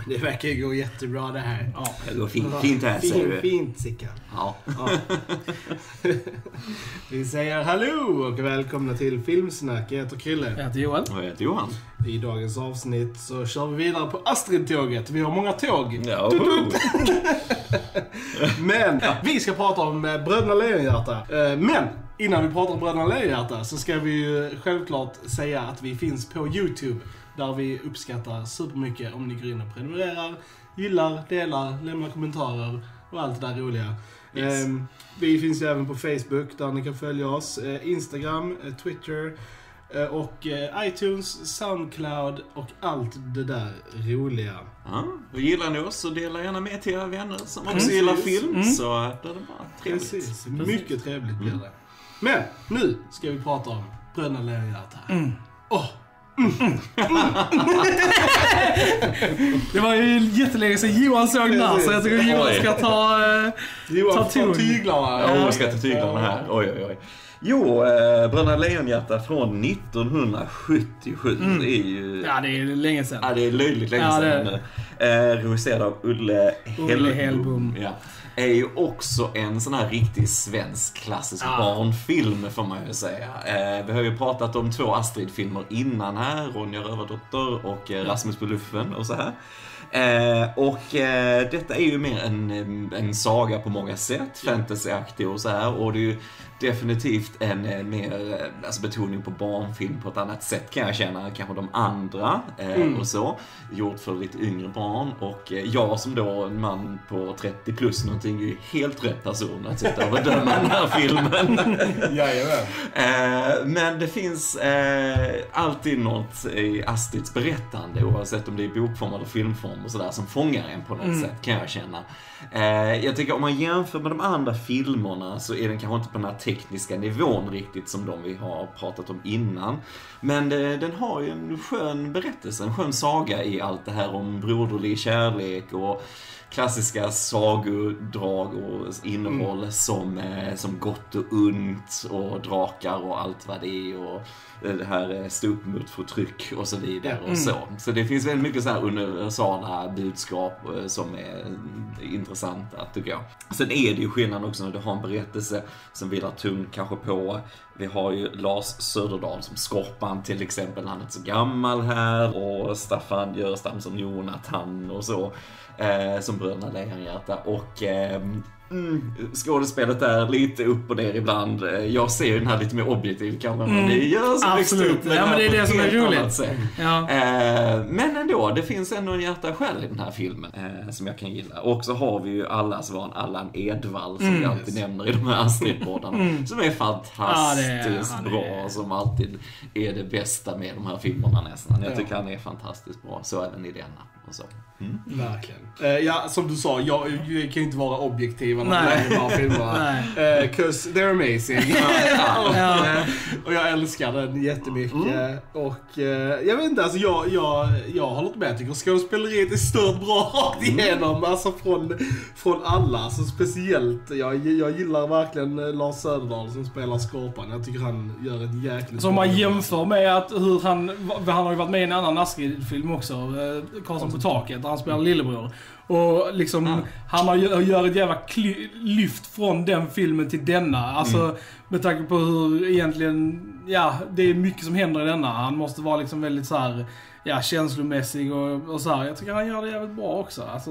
Det verkar gå jättebra det här. Ja. Det går fint här, säger du. Fint, Sickan. Ja. Vi säger hallå och välkomna till Filmsnack. Jag heter Krille. Jag heter Johan. Och jag heter Johan. I dagens avsnitt så kör vi vidare på Astrid-tåget. Vi har många tåg. Ja. Men vi ska prata om Bröderna Lejonhjärta. Men innan vi pratar om Bröderna Lejonhjärta så ska vi ju självklart säga att vi finns på YouTube. Där vi uppskattar supermycket om ni går in och prenumererar, gillar, delar, lämnar kommentarer och allt det där roliga. Yes. Vi finns ju även på Facebook där ni kan följa oss. Instagram, Twitter och iTunes, Soundcloud och allt det där roliga. Ja, och gillar ni oss så dela gärna med till era vänner som också gillar film. Så det är bara trevligt. Precis. Mycket trevligt blir det. Men nu ska vi prata om Bröderna Lejonhjärta. Det var ju jättelänge sedan Johan såg den här, så jag tycker Johan ska ta tyglarna. Ja, jag ska ta tyglarna här. Oj. Jo, Bröderna Lejonhjärta från 1977 är ju... Ja, det är länge sedan. Ja, det är löjligt länge sedan nu. Regisserad av Ulle Hellbom. Ja. Är ju också en sån här riktig svensk klassisk barnfilm, får man ju säga. Vi har ju pratat om 2 Astrid-filmer innan här, Ronja Rövardotter och Rasmus på luffen och så här. Detta är ju mer en saga på många sätt, fantasyaktig och så här, och det är ju definitivt en mer betoning på barnfilm på ett annat sätt, kan jag känna, kanske de andra och så, gjort för lite yngre barn, och jag som då en man på 30 plus någonting är ju helt rätt person att sitta och bedöma den här filmen. Men det finns alltid något i Astrids berättande, oavsett om det är bokform eller filmform och sådär, som fångar en på något sätt, kan jag känna. Jag tycker om man jämför med de andra filmerna så är den kanske inte på den här tekniska nivån riktigt som de vi har pratat om innan. Men den har ju en skön berättelse, en skön saga i allt det här om broderlig kärlek och klassiska sagodrag och innehåll som gott och ont och drakar och allt vad det är, och det här stå upp mot förtryck och så vidare och så. Så det finns väldigt mycket så här universala budskap som är intressanta, tycker jag. Sen är det ju skillnad också när du har en berättelse som vilar tungt kanske på. Vi har ju Lars Söderdahl som Skorpan till exempel, han är inte så gammal här, och Staffan Görstam som Jonathan och så. Som Bröderna Lejonhjärta, och skådespelet är lite upp och ner ibland. Jag ser ju den här lite mer objektiv kanske, men det gör så absolut. Upp Ja, men det är det som är roligt. Ja. Men ändå, det finns ändå en hjärta själv i den här filmen som jag kan gilla. Och så har vi ju allas van Allan Edwall som vi alltid nämner i de här Astrid-poddarna, som är fantastiskt bra, som alltid är det bästa med de här filmerna nästan. Jag tycker han är fantastiskt bra, så även i denna och så. Verkligen. Som du sa, jag kan ju inte vara objektiv när jag bara filmerna. 'Cause they're amazing. Och jag älskar den jättemycket. Och jag vet inte, alltså jag håller inte med. Jag tycker skådespeleriet är stört bra rakt igenom. Alltså från alla. Alltså speciellt, jag gillar verkligen Lars Söderdahl som spelar Skorpan. Jag tycker han gör ett jäkligt... Så om man jämför med att hur han har ju varit med i en annan Astrid-film också, Karlsson på taket, där han spelar lillebror. Och liksom, han gör ett jävla lyft från den filmen till denna. Alltså, med tanke på hur egentligen, det är mycket som händer i denna. Han måste vara liksom väldigt så här, känslomässig och så här. Jag tycker han gör det jävligt bra också. Alltså,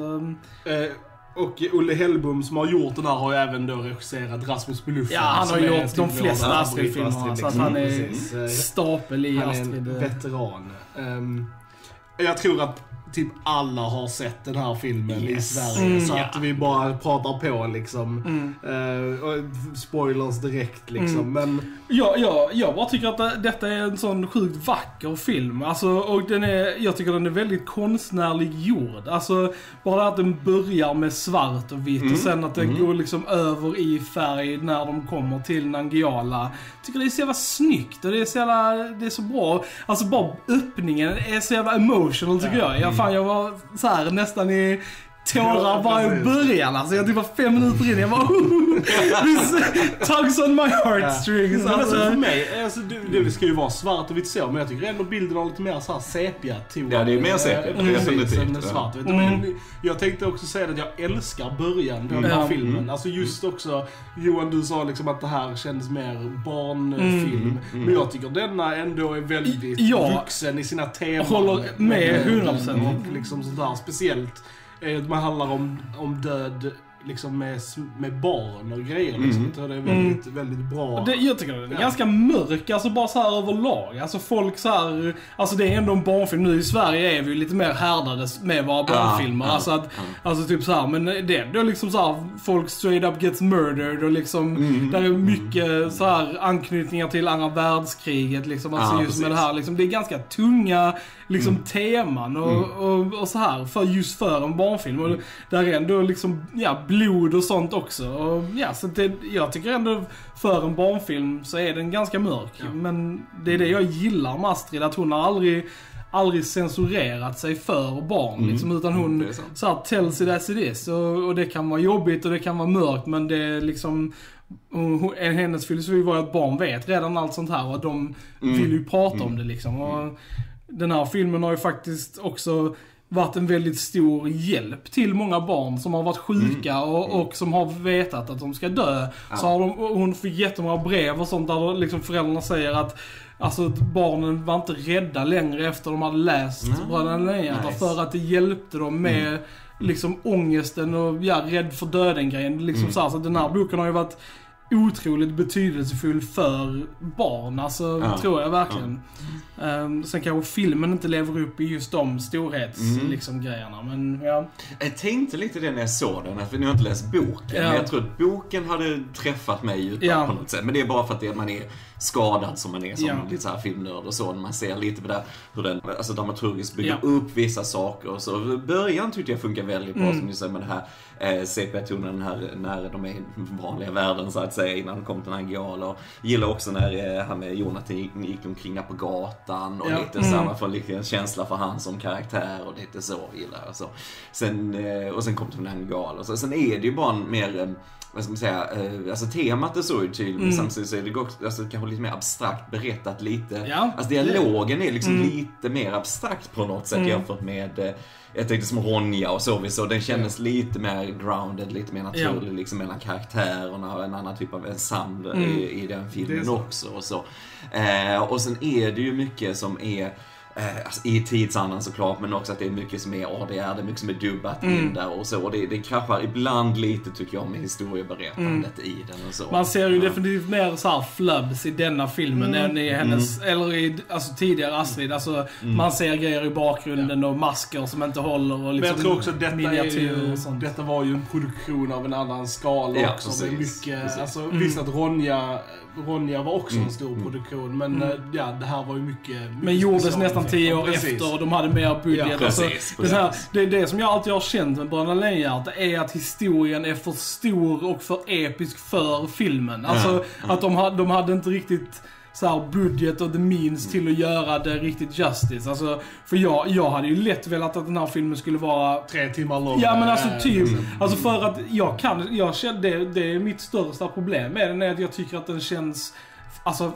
och Ulle Hellbom som har gjort den här har ju även då regisserat Rasmus på luffen. Ja, han har gjort de flesta Astrid-filmerna, så att han är stapel i Astrid. Han är en veteran. Jag tror att typ alla har sett den här filmen i Sverige, så att vi bara pratar på liksom. Spoilers direkt liksom. Men jag bara tycker att detta är en sån sjukt vacker film. Alltså, och jag tycker den är väldigt konstnärlig gjord. Alltså, bara att den börjar med svart och vitt och sen att den går liksom över i färg när de kommer till Nangijala. Jag tycker det är så jävla snyggt och det är så bra. Alltså bara öppningen är så jävla emotional, tycker jag. Jag var så här nästan tårar bara i början. Alltså jag typ var 5 minuter in. Jag bara this tugs on my heartstrings. Ja. Alltså för mig, alltså, det ska ju vara svart och vitt så, men jag tycker ändå bilden har lite mer så här sepia-ton. Ja, det är mer sepia. Definitivt. Svart. Men jag tänkte också säga att jag älskar början på den här filmen. Alltså just också, Johan, du sa liksom att det här kändes mer barnfilm. Men jag tycker denna ändå är väldigt vuxen i sina teman. Håller med 100%. Och liksom sånt där. Speciellt man handlar om död liksom med barn och grejer. Liksom. Jag tror det är väldigt, väldigt bra. Jag tycker det är ganska mörk, alltså bara så här överlag. Alltså folk så här, alltså det är ändå en barnfilm. Nu i Sverige är vi lite mer härdade med våra barnfilmer. Alltså typ så här, men det är ändå liksom så här, folk straight up gets murdered och liksom, där är mycket så här anknytningar till andra världskriget liksom. Alltså just med det här liksom, det är ganska tunga liksom teman och så här för en barnfilm. Och där är ändå liksom, blod och sånt också. Och så jag tycker ändå för en barnfilm så är den ganska mörk. Men det är det jag gillar med Astrid, att hon har aldrig censurerat sig för barn liksom, utan hon så här tells it as it is. Och det kan vara jobbigt och det kan vara mörkt, men det är liksom hennes filosofi var att barn vet redan allt sånt här och de vill ju prata om det liksom. Och den här filmen har ju faktiskt också varit en väldigt stor hjälp till många barn som har varit sjuka och som har vetat att de ska dö. Så har hon fick jättemånga brev och sånt där liksom föräldrarna säger att alltså barnen var inte rädda längre efter de hade läst Bröderna Lejonhjärta, för att det hjälpte dem med liksom ångesten och rädd för döden-grejen. Liksom så den här boken har ju varit otroligt betydelsefull för barn, alltså tror jag verkligen. Sen kanske filmen inte lever upp i just de liksom grejerna, men jag tänkte lite det när jag såg den, att vi nu har inte läst boken, men jag tror att boken hade träffat mig djupare på något sätt, men det är bara för att man är skadad som man är som lite så här filmnörd och så, när man ser lite på det hur den alltså dramaturgiskt bygger upp vissa saker och så. Början tyckte jag funkar väldigt bra, som du säger, med det här sepia-tonen här när de är i vanliga världen så att säga, innan de kom till Nangijala. Och gillar också när han med Jonathan gick omkring på gatan och lite samma, för lite en känsla för han som karaktär och lite så gillar jag så. Sen kom det till Nangijala och så. Sen är det ju bara mer vad ska man säga, alltså temat är så tydligt, men samtidigt så är det alltså, kanske lite mer abstrakt berättat lite. Alltså dialogen är liksom lite mer abstrakt på något sätt jämfört med jag tänkte som Ronja och så den kändes lite mer grounded, lite mer naturlig liksom mellan karaktärerna och en annan typ av ensemble i den filmen också och så. Och sen är det ju mycket som är alltså, i tidsandan såklart, men också att det är mycket som är ADR, det är mycket som är dubbat in där och så, och det kraschar ibland lite tycker jag med historieberättandet i den och så. Man ser ju definitivt mer så här flubs i denna filmen än i hennes, eller i alltså, tidigare Astrid, alltså man ser grejer i bakgrunden och masker som inte håller och liksom, men jag tror också att detta var ju en produktion av en annan skala också. Precis, det är mycket, alltså visst att Ronja var också en stor produktion, men det här var ju mycket men gjordes nästan 10 år efter och de hade mer budget. Precis. Det är det som jag alltid har känt med Bröderna Lejonhjärta, är att historien är för stor och för episk för filmen. Alltså att de hade inte riktigt så här budget och the means till att göra det riktigt justice. Alltså, för jag hade ju lätt velat att den här filmen skulle vara 3 timmar lång. Ja, men alltså typ. Alltså för att jag känner det är mitt största problem med den, är att jag tycker att den känns alltså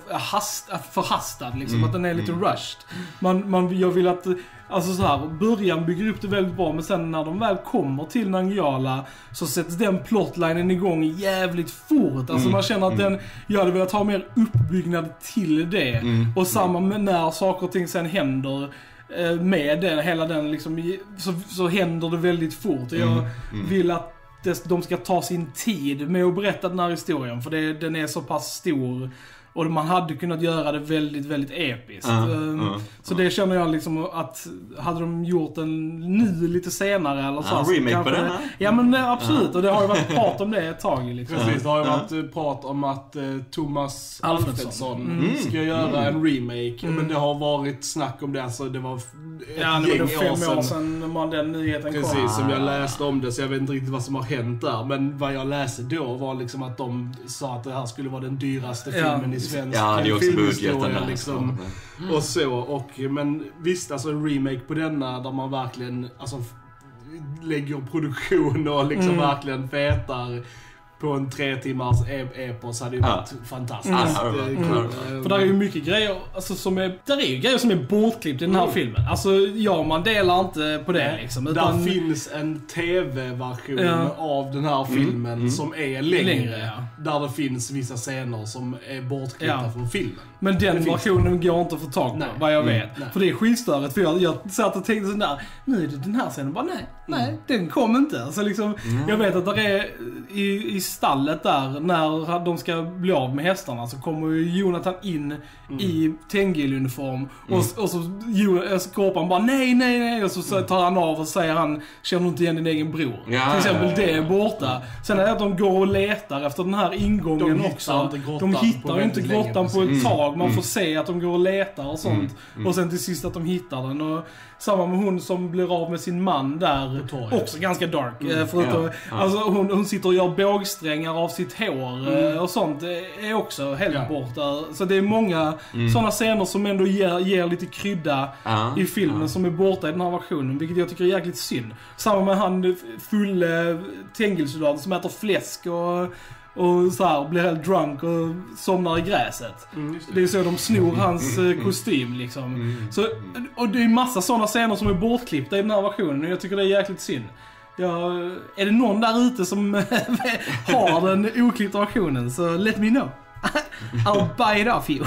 förhastad liksom, att den är lite rushed. Jag vill att alltså så här, början bygger upp det väldigt bra, men sen när de väl kommer till Nangijala så sätts den plotlinen igång jävligt fort. Alltså man känner att jag hade velat ha mer uppbyggnad till det. Och samma med när saker och ting sen händer med den, hela den liksom, så händer det väldigt fort. Och jag vill att de ska ta sin tid med att berätta den här historien, för den är så pass stor. Och man hade kunnat göra det väldigt, väldigt episkt. Så det känner jag liksom att hade de gjort den nu lite senare eller så. Remake kanske, på den? Ja, men absolut. Och det har ju varit prat om det ett tag. Liksom. Precis, det har ju varit prat om att Thomas Alfredsson ska göra en remake. Men det har varit snack om det. Alltså, det var det var 5 år sedan den nyheten kom. Precis, som jag läste om det. Så jag vet inte riktigt vad som har hänt där. Men vad jag läste då var liksom att de sa att det här skulle vara den dyraste filmen i svensk filmhistoria liksom. Och så, men visst, alltså en remake på denna där man verkligen alltså lägger produktion och liksom verkligen fetar på en 3 timmars epos hade ju varit fantastiskt. För där är ju mycket grejer alltså, där är ju grejer som är bortklippt i den här filmen. Alltså man delar inte på det liksom. Där finns en tv-version av den här filmen som är längre. Där det finns vissa scener som är bortklippta från filmen. Men den versionen går inte att få tag på, vad jag vet. För det är skitstörigt, för jag satt och tänkte sådär, nu är det den här scenen, bara nej, den kom inte. Alltså liksom, jag vet att det är i stallet där, när de ska bli av med hästarna, så kommer ju Jonathan in i Tengil-uniform och så Skorpan bara nej, och så tar han av och säger han, känner du inte igen din egen bror? Till exempel det är borta. Sen är det att de går och letar efter den här ingången också. De hittar ju inte grottan på ett tag. Man får se att de går och letar och sånt. Och sen till sist att de hittar den. Och samma med hon som blir av med sin man där. Också ganska dark. Alltså hon sitter och gör bågsträngar av sitt hår och sånt. Är också helt borta. Så det är många sådana scener som ändå ger lite krydda i filmen som är borta i den här versionen. Vilket jag tycker är jäkligt synd. Samma med han fulle Tengil-soldaten som äter fläsk och så här blir helt drunk och somnar i gräset. Det är så de snor hans kostym liksom. Så, och det är massa sådana scener som är bortklippta i den här versionen och jag tycker det är jäkligt synd. Är det någon där ute som har den oklippta versionen, så let me know. I'll buy it off you.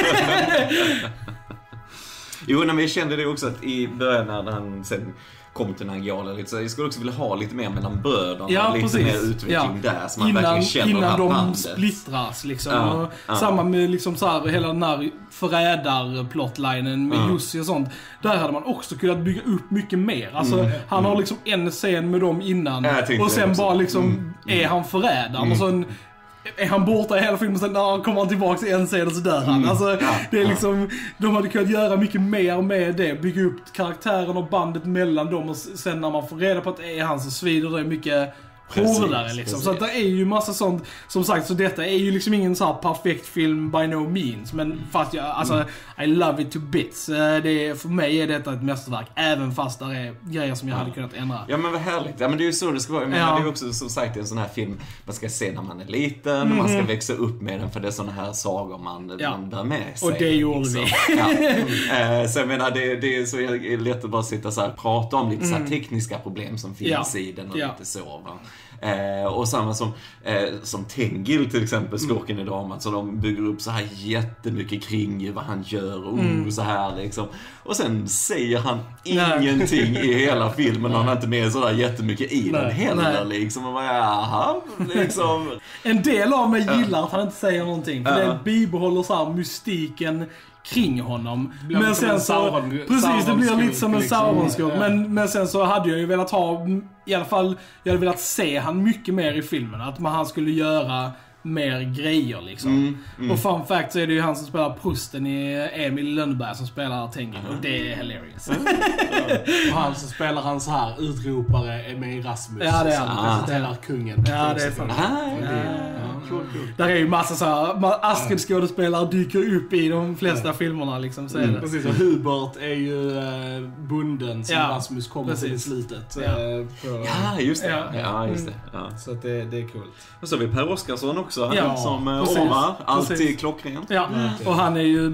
Jo, men jag kände det också att i början när han sen kom till Nangijala lite, så jag skulle också vilja ha lite mer mellan bröderna, lite mer utveckling där, så man verkligen känner innan de bandet splittras liksom. Samma med liksom så här, hela den här förrädar-plotlinen med Jussi och sånt. Där hade man också kunnat bygga upp mycket mer. Alltså, han har liksom en scen med dem innan och sen bara liksom är han förrädaren och sen är han borta i hela filmen, sen kommer han tillbaka i en scen och så dör han. Alltså, det är liksom, de hade kunnat göra mycket mer med det. Bygga upp karaktären och bandet mellan dem, och sen när man får reda på att det är han, så svider det mycket hårdare liksom. Så att det är ju massa sånt, som sagt, så detta är ju liksom ingen så här perfekt film by no means, men fast I love it to bits. För mig är detta ett mästerverk, även fast det är grejer som jag hade kunnat ändra. Ja, men vad härligt. Ja, men det är ju så det ska vara. Men det är också, som sagt, en sån här film man ska se när man är liten, man ska växa upp med den, för det är såna här sagor man bär med sig. Och det gjorde vi. Så jag menar, det är så lätt att bara sitta så här och prata om lite så här tekniska problem som finns i den och lite så, va? Och samma som Tengil till exempel, skurken i dramat, så de bygger upp så här jättemycket kring vad han gör och så här liksom. Och sen säger han ingenting i hela filmen, och han är inte med så där jättemycket i den heller liksom. Och bara, liksom. En del av mig gillar att han inte säger någonting, för det bibehåller så här mystiken kring honom. Men sen så precis, det blir lite som en Sauron-skurk. Men sen så hade jag ju velat ha, i alla fall, jag hade velat se han mycket mer i filmen, att han skulle göra mer grejer liksom. Och fun fact så är det ju han som spelar Prusten i Emil Lönneberg som spelar Tengil, och det är hilarious. Och han som spelar han så här utropare är med i Rasmus. Ja, det är han. Han presenterar kungen. Ja, det är sant. Cool. Där är ju massa så här Astrid-skådespelare dyker upp i de flesta filmerna liksom, så är det. Precis, och Hubert är ju bunden som Rasmus kommer till i slutet. Ja, just det. Ja, just det. Så att det är coolt. Och så har vi Per Oscarsson också, som Ormar, alltid klockren. Ja, och han är ju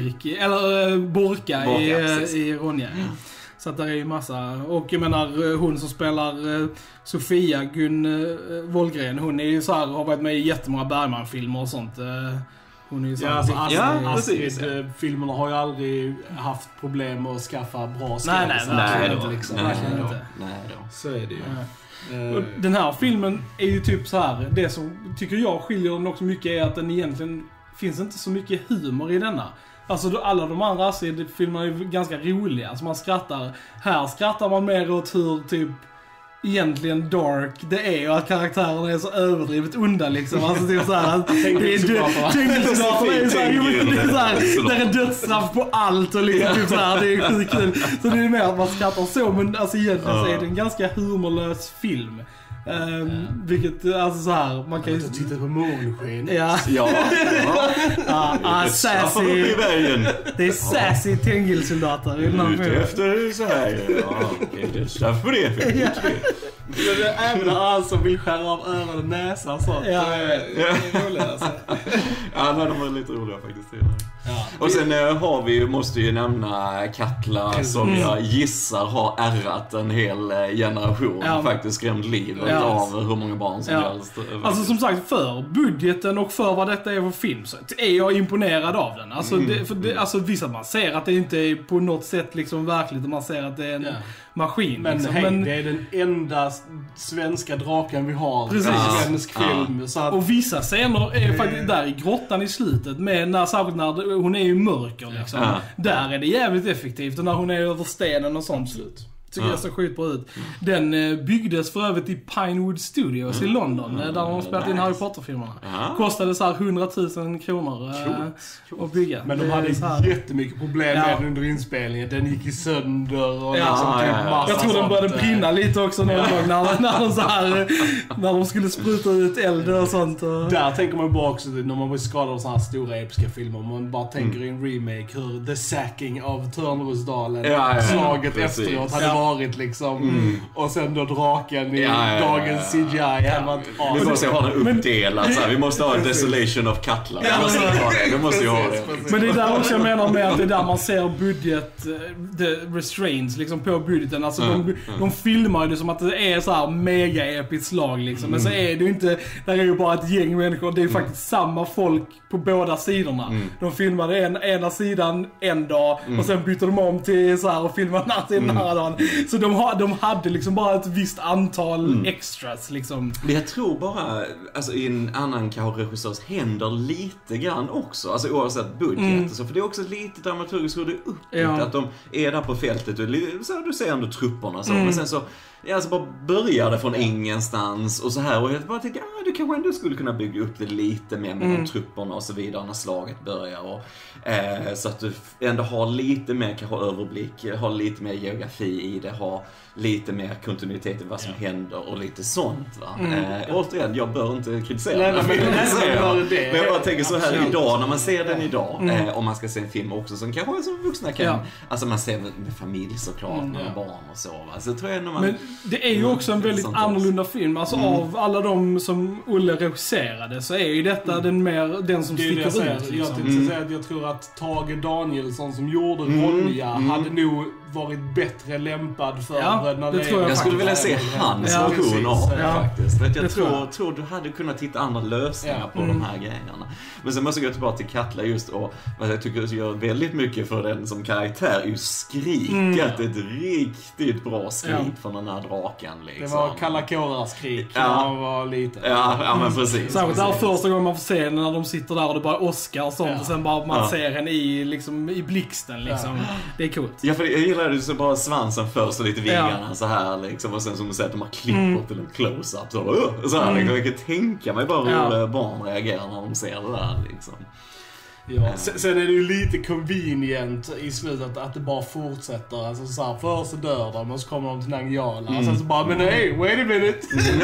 Borka i Ronja. Så att där är ju massa, och jag menar hon som spelar Sofia Gun Wollgren, hon är ju så här, har varit med i jättemånga Bergman-filmer och sånt. Hon är ju så här, Astrid-filmerna har ju aldrig haft problem att skaffa bra skådespelare. Nej, så är det ju. Och den här filmen är ju typ så här, det som tycker jag skiljer den också mycket är att den egentligen finns inte så mycket humor i denna. Alltså alla de andra Astrid-filmerna är ju ganska roliga, alltså man skrattar. Här skrattar man mer åt hur typ egentligen dark det är, och att karaktärerna är så överdrivet onda liksom. Alltså typ såhär, Tengilsoldaterna är såhär, det är dödsstraff på allt och liksom typ såhär, det är skitkul. Så det är mer att man skrattar så, men alltså egentligen så är det en ganska humorlös film. Vilket, alltså så här, man kan ju... titta på månsken. Ja. Sassy. Det är sassy Tengil-soldater i den här filmen. Efter så här. Ja, okej, det är straff på det. Även alla som vill skära av öron och näsa och sånt. Ja. Det är roligt alltså. Ja, de var lite roliga faktiskt. Ja. Och sen måste ju nämna Katla som jag gissar har ärrat en hel generation. Faktiskt skrämt livet av hur många barn som helst. Alltså som sagt, för budgeten och för vad detta är för film så är jag imponerad av den. Alltså, alltså visst att man ser att det inte är på något sätt liksom verkligt, och man ser att det är en maskin. Men, liksom. men det är den enda svenska draken vi har i svensk film. Så att... Och vissa scener är faktiskt där i grottan i slutet, med särskilt när hon är ju mörker liksom. Där är det jävligt effektivt, och när hon är över stenen och sånt. Tycker jag så skit på ut. Den byggdes för övrigt i Pinewood Studios i London, där de spelat in Harry Potter-filmerna. Kostade så här 100 000 kronor att bygga. Men de hade jättemycket problem med den under inspelningen. Den gick sönder och jag tror den började brinna lite också någon gång när de skulle spruta ut eld och sånt. Och... Där tänker man bara också när man blir skadad av sådana här stora episka filmer. Man bara tänker i en remake hur the sacking av Törnrosdalen, slaget efteråt hade varit liksom. Och sen då draken i dagens CGI. Vi måste ha den uppdelat. Vi måste ha en Desolation of Katla. Vi måste ju ha det. Men det är där också jag menar med att det är där man ser budget, the restraints liksom på budgeten. Alltså de filmar det som att det är så här mega episkt slag liksom. Men så är det ju inte, där är ju bara ett gäng människor. Det är faktiskt samma folk på båda sidorna. De filmade ena sidan en dag och sen bytte de om till så här och filmade den andra dagen. Så de hade liksom bara ett visst antal extras liksom. Men jag tror bara, alltså i en annan kanske regissörs händer lite grann också, alltså oavsett budget och så, för det är också lite dramaturgiskt hur det är uppbyggt, att de är där på fältet och så du ser ändå trupperna så, men sen så alltså bara började från ingenstans och så här, och jag bara tänkte, du kanske ändå skulle kunna bygga upp det lite mer med de trupperna och så vidare när slaget börjar och så att du ändå har lite mer kanske överblick, har lite mer geografi i det, har lite mer kontinuitet i vad som händer och lite sånt va. Återigen, jag bör inte kritisera men jag bara tänker så här idag, när man ser den idag, om man ska se en film också som kanske som vuxna kan, alltså man ser med familj såklart, med barn och så va. Så tror jag när man, men det är ju också en väldigt annorlunda film, alltså av alla de som Olle regisserade så är ju detta den som sticker ut liksom. Jag tror att Tage Danielsson som gjorde Ronja hade nog varit bättre lämpad för det tror jag skulle vilja se hans version av det faktiskt. För jag tror du hade kunnat hitta andra lösningar på de här grejerna. Men sen måste jag gå tillbaka till Katla just, och vad jag tycker gör väldigt mycket för den som karaktär är ju skriket. Ett riktigt bra skrik från den här draken liksom. Det var kalla kårar skrik när man var liten. Ja, men precis. Särskilt där första gången man får se när de sitter där och det bara åskar och sånt och sen bara man ser henne i blixten liksom. Det är coolt. Ja, för jag gillar det så bara svansen först och lite vingarna så här liksom, och sen som du säger att de har klippt till en close-up så här liksom. Jag kan tänka mig bara hur barn reagerar när de ser det där liksom. Ja. Sen är det ju lite convenient i slutet att det bara fortsätter. Alltså så här, först så dör de och så kommer de till Nangijala. Och sen så bara, men hey, wait a minute.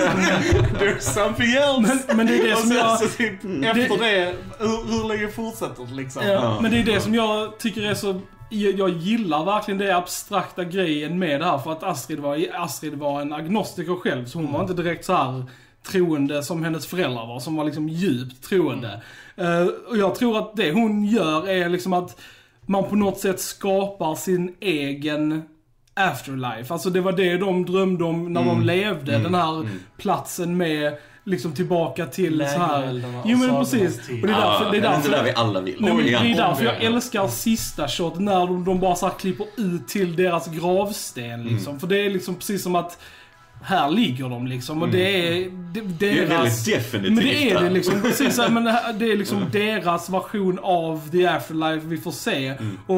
There's something else. Men det är det som jag... Efter det, hur länge fortsätter det liksom? Men det är det som jag tycker är så... Jag gillar verkligen det abstrakta grejen med det här, för att Astrid var en agnostiker själv, så hon var inte direkt så här troende som hennes föräldrar var, som var liksom djupt troende. Och jag tror att det hon gör är liksom att man på något sätt skapar sin egen afterlife. Alltså det var det de drömde om när de levde, den här platsen med liksom tillbaka till så här. Jo men precis. Och det är därför där vi alla vill. Det är därför jag älskar sista shot när de bara så här klipper ut till deras gravsten liksom. För det är liksom precis som att här ligger de liksom, och det är väldigt definitivt. Men det är det liksom precis så här, men det är liksom deras version av the afterlife vi får se,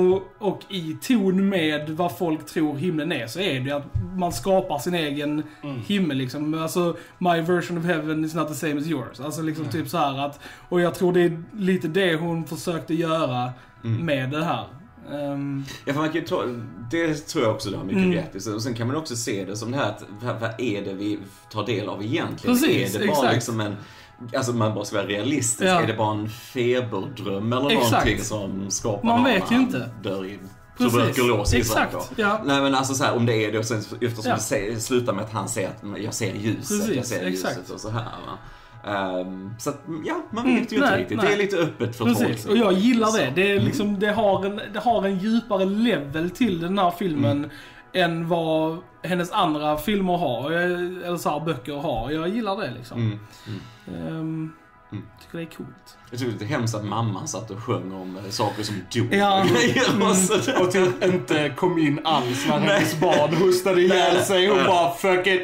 och i ton med vad folk tror himlen är, så är det att man skapar sin egen himmel liksom. Alltså my version of heaven is not the same as yours. Alltså liksom typ så här att, och jag tror det är lite det hon försökte göra med det här. Ja, för man kan det tror jag också du har mycket rätt i. Och sen kan man också se det som det här att vad är det vi tar del av egentligen? Precis, är det bara liksom en... Alltså man bara ska vara realistisk. Ja. Är det bara en feberdröm eller någonting som skapar man vet ju inte. Dör i tuberkulos. Exakt. Ja. Nej, men alltså så här, om det är det och sen eftersom det slutar med att han säger att jag ser ljuset. Precis, jag ser exakt. ljuset och så här, va? Så att, ja, man vet ju inte riktigt. Nej. Det är lite öppet för tolkning. Och jag gillar det. Det är liksom, det har en djupare level till den här filmen än vad hennes andra filmer har, eller så här, böcker har. Jag gillar det liksom. Tycker det är coolt. Jag tycker det är hemskt att mamman satt och sjöng om saker som dog. Ja. Och typ inte kom in alls när hennes barn hostade ihjäl sig och bara fuck it.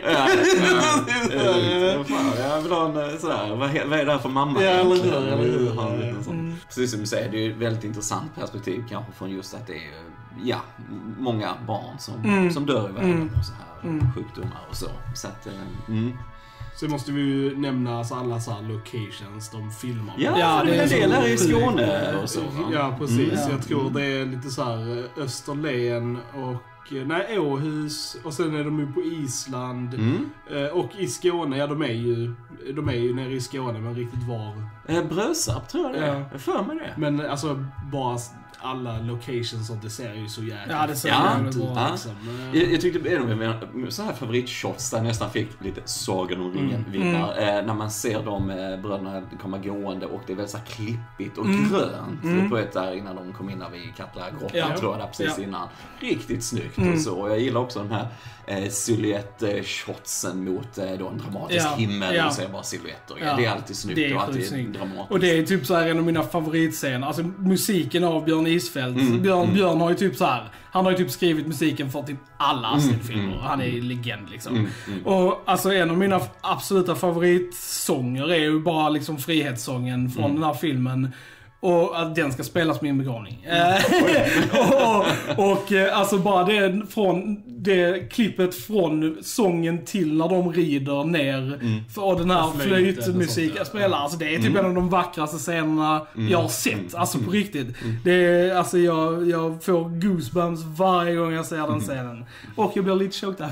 Jag vill ha en sådär, vad är det här för mamma? Ja, eller hur? Precis som du säger, det är ju ett väldigt intressant perspektiv kanske från just att det är många barn som dör i världen och så här sjukdomar och så. Så att, Så måste vi ju nämna alltså alla så här locations de filmar. Ja, det är en del här i Skåne och så. Ja, precis. Jag tror det är lite så här Österlen och Åhus och sen är de ju på Island och i Skåne, de är ju nere i Skåne, men riktigt var. Brösarp tror jag det är. Jag för mig det. Men alltså bara alla locations och det ser ju så jävligt. Ja, det ser jävligt bra liksom. Jag tyckte det är så här favoritshots där nästan fick lite Sagan om ringen vinnar. När man ser de bröderna komma gående och det är väldigt så här klippigt och grönt på ett där innan de kom in vid Katla-grottan tror jag där precis innan. Riktigt snyggt och så. Och jag gillar också den här silhuett-shotsen mot då en dramatisk himmel och ser bara silhuetter. Det är alltid snyggt och alltid dramatiskt. Och det är typ så här en av mina favoritscener. Alltså musiken av Björn Isfält. Björn har ju typ så här, han har ju typ skrivit musiken för typ alla Astrid-filmer. Han är legend liksom. Och alltså en av mina absoluta favoritsånger är ju bara liksom frihetssången från den här filmen. Och att den ska spelas med min begravning. och alltså bara det klippet från sången till när de rider ner och den här flöjtmusiken spelar. Alltså det är typ en av de vackraste scenerna jag har sett. Alltså på riktigt. Det är, alltså jag får goosebumps varje gång jag ser den scenen. Och jag blir lite choked.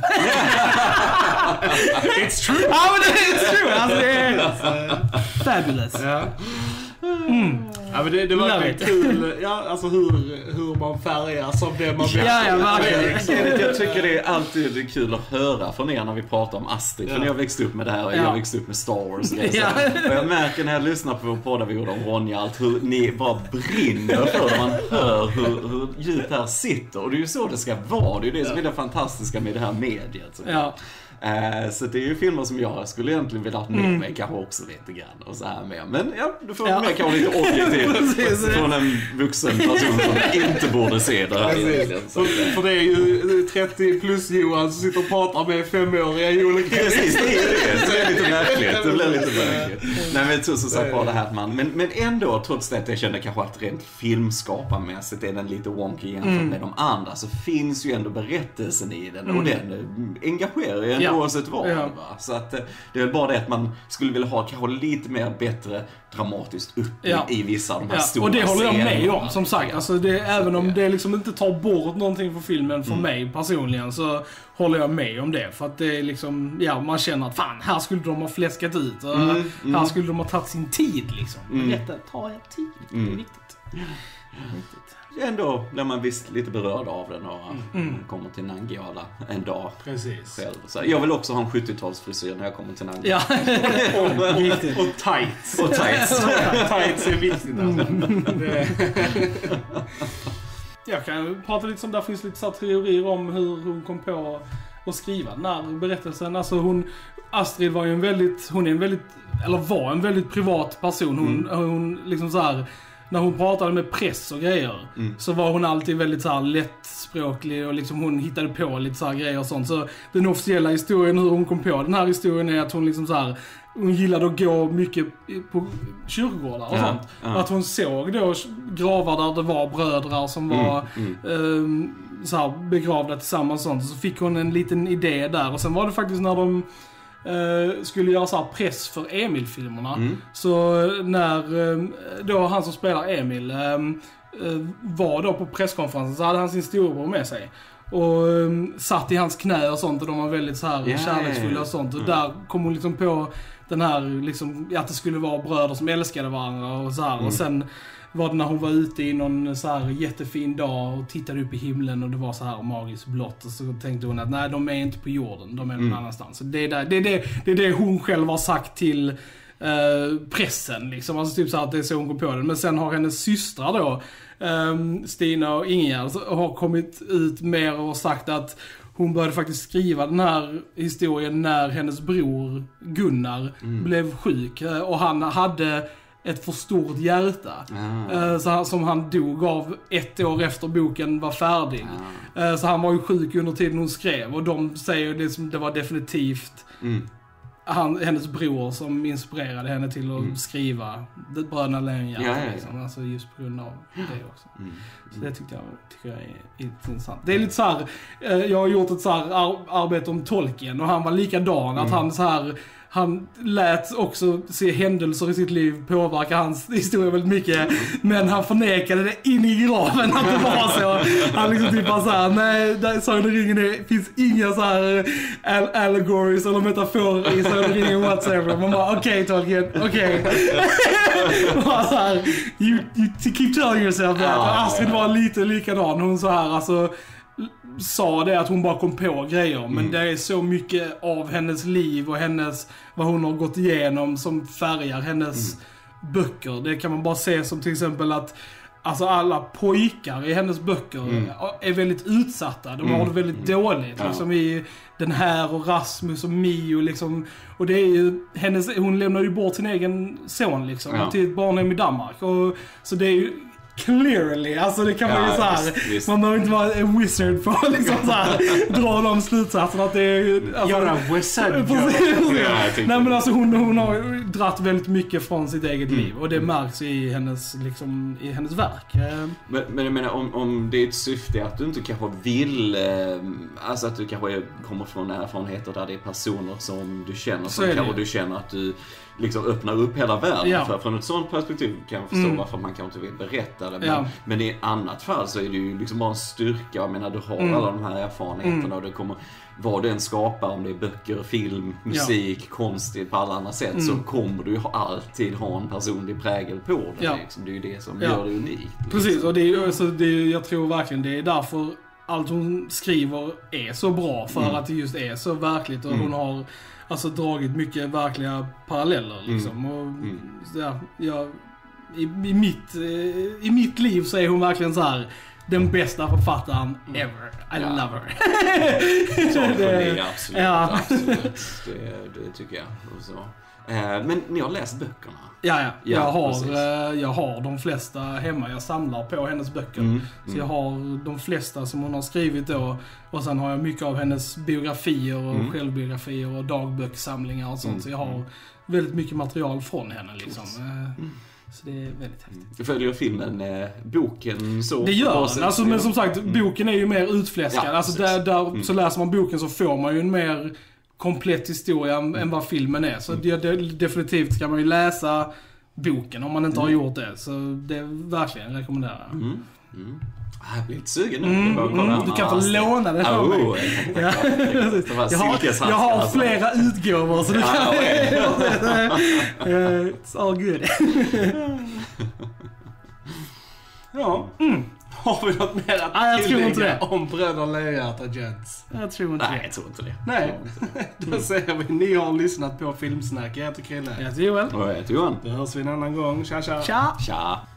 It's true! Ja, men it's true! Alltså det är fabulous. Ja, men det var kul, alltså hur man färgar som det man vill. Jag tycker det är alltid kul att höra från er när vi pratar om Astrid. För när jag växte upp med det här och jag växte upp med Star Wars och jag märker när jag lyssnar på vår podd vi gjorde om Ronja allt hur ni bara brinner för det. Man hör hur djupt här sitter. Och det är ju så det ska vara. Det är ju det som är det fantastiska med det här mediet. Så det är ju filmer som jag skulle egentligen vilja ha med mig kanske också lite grann och så här med. Men du får med kanske lite objektivt från en vuxen person som inte borde se det här egentligen. För det är ju 30 plus Johan som sitter och pratar med 5-åriga Johan. Precis, det är det. Det är lite märkligt. Det blir lite märkligt. Nej, men jag tror så sagt på det här att men ändå, trots det jag känner kanske att rent filmskaparmässigt är den lite wonky jämfört med de andra, så finns ju ändå berättelsen i den och den engagerar ju oavsett vad. Så att det är väl bara det att man skulle vilja ha kanske lite mer bättre dramatiskt upp i vissa av de här stora scenerna. Och det håller jag med om, som sagt. Ja. Alltså även om det liksom inte tar bort någonting från filmen för mig personligen, så håller jag med om det. För att det är liksom, man känner att fan, här skulle de ha fläskat ut. Och här skulle de ha tagit sin tid liksom. Detta tar jag tid. Det är viktigt. Viktigt. Ändå när man visst lite berörd av den och kommer till Nangijala en dag. Precis. Själv. Så jag vill också ha en 70-talsfrisyr när jag kommer till Nangijala. Och tights. Och tights. Tights är viktigt alltså. Jag kan prata lite som där finns lite så teorier om hur hon kom på att skriva den här berättelsen. Alltså Astrid var ju en väldigt privat person. Hon liksom så här, när hon pratade med press och grejer så var hon alltid väldigt så här lättspråklig och liksom hon hittade på lite så här grejer och sånt. Så den officiella historien hur hon kom på den här historien är att hon liksom så här, hon gillade att gå mycket på kyrkogårdar och sånt. Och att hon såg då gravar där det var brödrar som var så här begravda tillsammans och sånt. Så fick hon en liten idé där. Och sen var det faktiskt när de skulle göra så här press för Emil-filmerna. Så när då han som spelar Emil var då på presskonferensen så hade han sin storebror med sig. Och satt i hans knä och sånt och de var väldigt så här kärleksfulla och sånt. Och där kom hon liksom på den här liksom, att det skulle vara bröder som älskade varandra och så här. Och sen var det när hon var ute i någon så här jättefin dag och tittade upp i himlen och det var så här magiskt blått. Och så tänkte hon att nej, de är inte på jorden, de är någon annanstans. Så det är det hon själv har sagt till pressen liksom. Alltså typ så här att det är så hon går på den. Men sen har hennes systrar då, Stina och Ingegerd, har kommit ut mer och sagt att hon började faktiskt skriva den här historien när hennes bror Gunnar blev sjuk. Och han hade ett för stort hjärta. Som han dog av 1 år efter boken var färdig. Så han var ju sjuk under tiden hon skrev. Och de säger liksom, det var definitivt hennes bror som inspirerade henne till att skriva Bröderna Lejonhjärta. Liksom. Alltså just på grund av det också. Så det tycker jag är intressant. Det är lite så här, jag har gjort ett så här arbete om Tolkien och han var likadan. Att han så här, han lät också se händelser i sitt liv påverka hans historia väldigt mycket. Men han förnekade det in i graven att det var så. Han liksom typ bara såhär, nej, där i Sagan om ringen det finns inga så här allegories eller metaforer i Sagan om ringen whatsoever. Man bara, okej, Tolkien, okej. Bara såhär, you keep telling yourself that. Och Astrid var lite likadan. Hon så här, alltså sa det att hon bara kom på grejer, men det är så mycket av hennes liv och hennes, vad hon har gått igenom som färgar hennes böcker. Det kan man bara se som till exempel att alltså alla pojkar i hennes böcker är väldigt utsatta. De har det väldigt dåligt. Liksom i den här och Rasmus och Mio liksom. Och det är ju hon lämnar ju bort sin egen son liksom till ett barnhem i Danmark. Och så det är ju clearly, alltså det kan man ju såhär, man behöver inte vara en wizard för att liksom såhär dra de slutsatserna att det är alltså, göra wizard. Nej men alltså hon har dratt väldigt mycket från sitt eget liv och det märks i hennes liksom, i hennes verk. Men jag menar om det är ett syfte att du inte kanske vill alltså att du kanske kommer från erfarenheter där det är personer som du känner som kanske du känner att du liksom öppnar upp hela världen för från ett sånt perspektiv kan jag förstå varför man kanske inte vill berätta det men i annat fall så är det ju liksom bara en styrka. Jag menar du har alla de här erfarenheterna och det kommer vad du än skapar, om det är böcker, film, musik, konstigt på alla andra sätt så kommer du ju alltid ha en personlig prägel på det liksom. Det är ju det som gör det unikt liksom. Precis, och det är, alltså, jag tror verkligen det är därför allt hon skriver är så bra, för att det just är så verkligt och hon har alltså dragit mycket verkliga paralleller liksom. Och i mitt liv så är hon verkligen så här den bästa författaren ever. I love her. Absolut. Det tycker jag. Och så. Men ni har läst böckerna? Jag har de flesta hemma. Jag samlar på hennes böcker. Så jag har de flesta som hon har skrivit då. Och sen har jag mycket av hennes biografier och självbiografier och dagböckssamlingar och sånt. Så jag har väldigt mycket material från henne liksom. Så det är väldigt häftigt. Du följer filmen, boken så... Det gör den, alltså, men som sagt, boken är ju mer utfläskad. Alltså där så läser man boken så får man ju en mer komplett historia än vad filmen är. Så definitivt ska man ju läsa boken om man inte har gjort det. Så det är verkligen rekommenderar. Jag blir lite sugen nu. Du kan få låna det här jag har flera utgåvor så du kan... It's all good. Har vi något mer att tillägga om Bröderna Lejonhjärta, gents? Jag tror inte Nej, jag tror inte det. Nej, då säger vi, ni har lyssnat på Filmsnack. Jag heter Krille. Jag heter Joel. Och jag heter Johan. Då hörs vi en annan gång. Tja, tja. Tja. Tja.